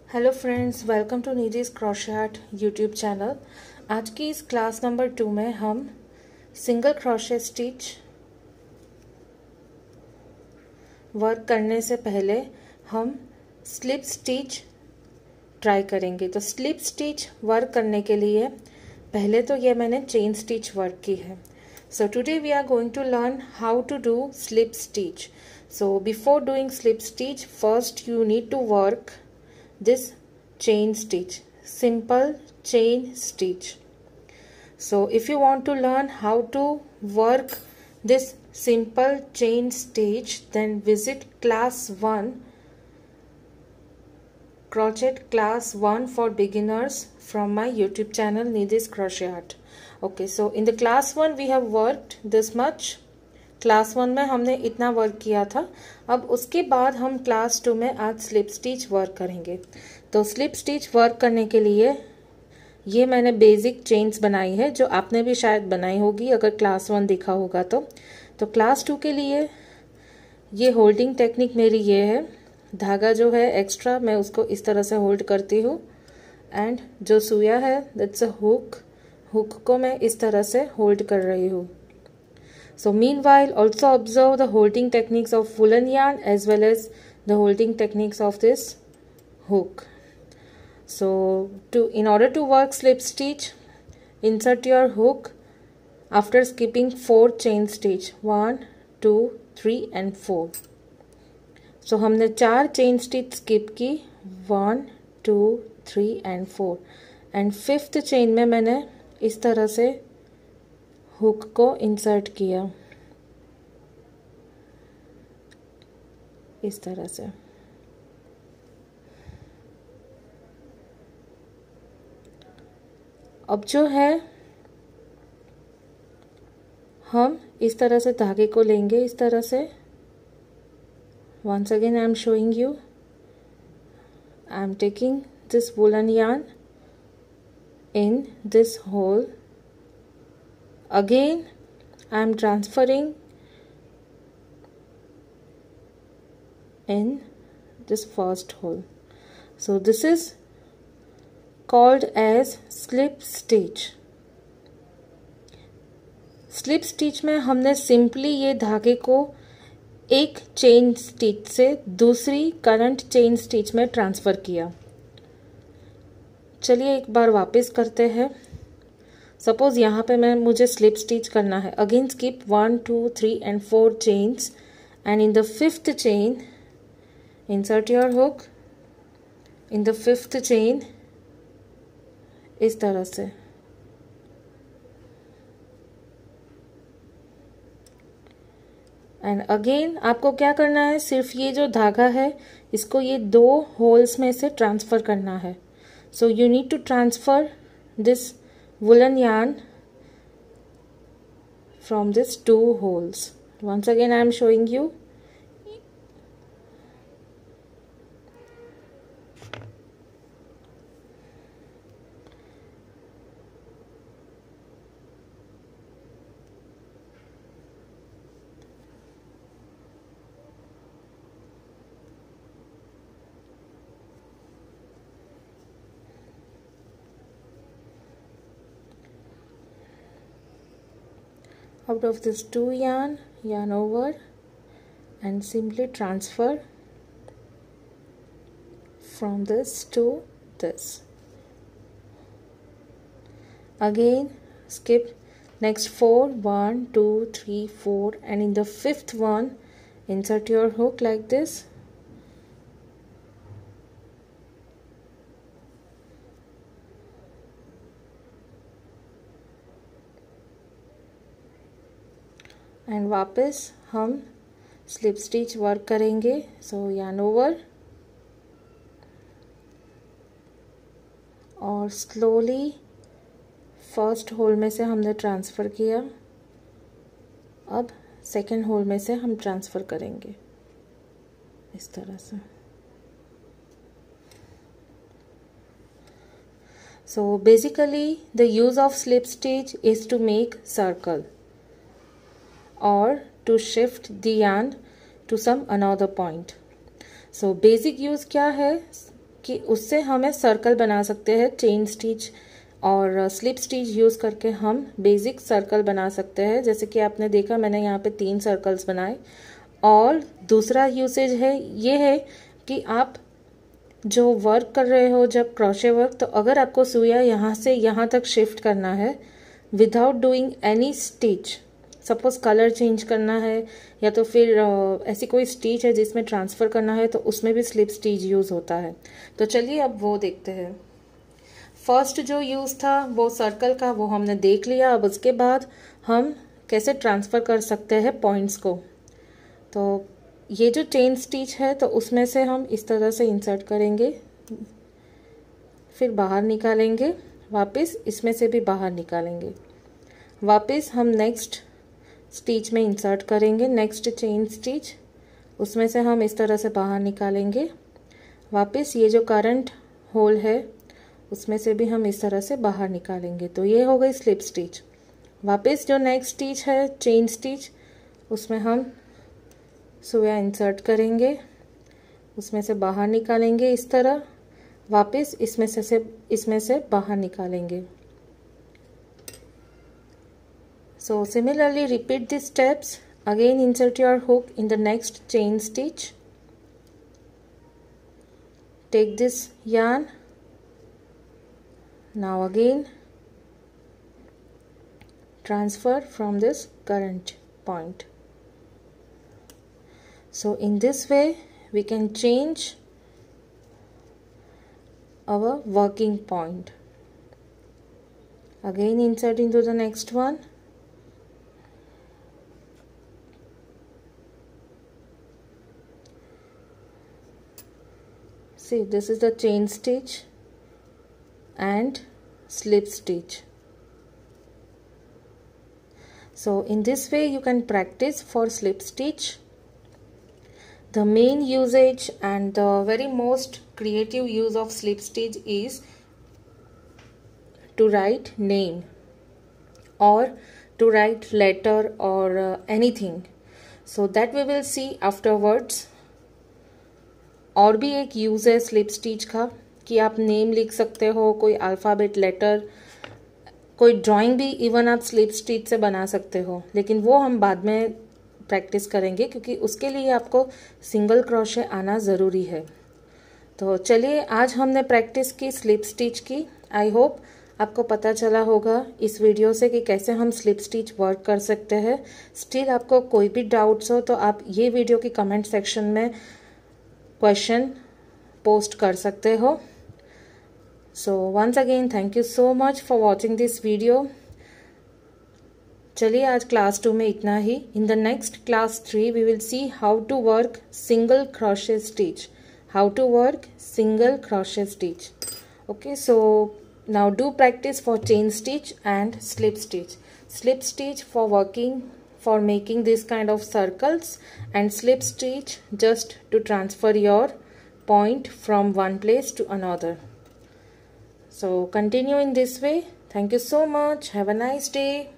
Hello friends, welcome to Nidhi's crochet art YouTube channel. आज की इस क्लास नंबर 2 में हम सिंगल क्रोशे स्टिच वर्क करने से पहले हम स्लिप स्टिच ट्राई करेंगे। तो स्लिप स्टिच वर्क करने के लिए पहले तो ये मैंने चेन स्टिच वर्क की है। So today we are going to learn how to do slip stitch. So before doing slip stitch, first you need to work this chain stitch, simple chain stitch. So if you want to learn how to work this simple chain stitch, then visit class 1, crochet class 1 for beginners from my YouTube channel Nidhi's Crochet Art. Okay, so in the class 1 we have worked this much. Class 1 में हमने इतना work किया था। अब उसके बाद हम class 2 में आज स्लिप स्टिच वर्क करेंगे। तो स्लिप स्टिच वर्क करने के लिए ये मैंने बेसिक चेन्स बनाई है, जो आपने भी शायद बनाई होगी अगर क्लास 1 देखा होगा तो क्लास 2 के लिए ये होल्डिंग टेक्निक मेरी ये है। धागा जो है एक्स्ट्रा मैं उसको इस तरह से होल्ड करती हूँ, एंड जो सुइया है दैट्स अ हुक को मैं इस तरह से होल्ड कर रही हूँ। So meanwhile, also observe the holding techniques of woolen yarn as well as the holding techniques of this hook. So in order to work slip stitch, insert your hook after skipping 4 chain stitch, 1, 2, 3 and 4. So हमने 4 chain stitch skip की, 1, 2, 3 and 4, and 5th chain में मैंने इस तरह से hook को insert किया, इस तरह से। अब जो है हम इस तरह से धागे को लेंगे, इस तरह से। once again I am showing you, I am taking this woolen yarn in this hole. Again I am transferring in this first hole. So this is called as slip stitch. Slip stitch में हमने simply ये धागे को एक chain stitch से दूसरी current chain stitch में transfer किया। चलिए एक बार वापस करते हैं। सपोज यहाँ पे मुझे स्लिप स्टिच करना है। Again skip 1, 2, 3 and 4 chains, and in the 5th chain insert your hook in the 5th chain इस तरह से। एंड अगेन आपको क्या करना है, सिर्फ ये जो धागा है इसको ये 2 होल्स में से ट्रांसफ़र करना है। So you need to transfer this woolen yarn from these 2 holes. Once again I am showing you. Out of this 2 yarn over, and simply transfer from this to this. Again skip next 4, 1, 2, 3, 4, and in the 5th one insert your hook like this. And वापस हम slip stitch work करेंगे। So yarn over, और slowly first hole में से हमने transfer किया। अब second whole में से हम ट्रांसफ़र करेंगे इस तरह से। So basically the use of slip stitch is to make circle or to shift the yarn to some another point. So basic use क्या है कि उससे हमें सर्कल बना सकते हैं। चेन स्टिच और स्लिप स्टिच यूज़ करके हम बेसिक सर्कल बना सकते हैं। जैसे कि आपने देखा मैंने यहाँ पे 3 सर्कल्स बनाए। और दूसरा यूसेज है ये है कि आप जो वर्क कर रहे हो जब क्रोशे वर्क, तो अगर आपको सुइया यहाँ से यहाँ तक शिफ्ट करना है without doing any stitch, suppose colour change करना है या तो फिर ऐसी कोई स्टिच है जिसमें ट्रांसफ़र करना है, तो उसमें भी स्लिप स्टिच यूज़ होता है। तो चलिए अब वो देखते हैं। फर्स्ट जो यूज़ था वो सर्कल का, वो हमने देख लिया। अब उसके बाद हम कैसे ट्रांसफ़र कर सकते हैं पॉइंट्स को। तो ये जो चेन स्टिच है तो उसमें से हम इस तरह से इंसर्ट करेंगे, फिर बाहर निकालेंगे, वापस इसमें से भी बाहर निकालेंगे, वापस हम नेक्स्ट स्टिच में इंसर्ट करेंगे, नेक्स्ट चेन स्टिच, उसमें से हम इस तरह से बाहर निकालेंगे, वापस ये जो करंट होल है उसमें से भी हम इस तरह से बाहर निकालेंगे। तो ये हो गई स्लिप स्टिच। वापस जो नेक्स्ट स्टिच है चेन स्टिच, उसमें हम सुइया इंसर्ट करेंगे, उसमें से बाहर निकालेंगे इस तरह, वापस इसमें से बाहर निकालेंगे। So similarly repeat these steps. Again insert your hook in the next chain stitch. Take this yarn. Now again transfer from this current point. So in this way we can change our working point. Again insert into the next one. See, this is the chain stitch and slip stitch. So in this way you can practice for slip stitch. The main usage and the very most creative use of slip stitch is to write name or to write letter or anything. So that we will see afterwards. और भी एक use है slip stitch का कि आप name लिख सकते हो, कोई अल्फ़ाबेट लेटर, कोई ड्राइंग भी इवन आप स्लिप स्टिच से बना सकते हो, लेकिन वो हम बाद में प्रैक्टिस करेंगे क्योंकि उसके लिए आपको सिंगल क्रोशे आना ज़रूरी है। तो चलिए आज हमने प्रैक्टिस की स्लिप स्टिच की। आई होप आपको पता चला होगा इस वीडियो से कि कैसे हम स्लिप स्टिच वर्क कर सकते हैं। स्टिल आपको कोई भी डाउट्स हो तो आप ये वीडियो की कमेंट सेक्शन में क्वेश्चन पोस्ट कर सकते हो। So once again thank you so much for watching this video. चलिए आज क्लास 2 में इतना ही। In the next class 3 we will see how to work single crochet stitch, how to work single crochet stitch. Okay, so now do practice for chain stitch and slip stitch. Slip stitch for working, for making this kind of circles, and slip stitch just to transfer your point from one place to another. So continue in this way. Thank you so much. Have a nice day.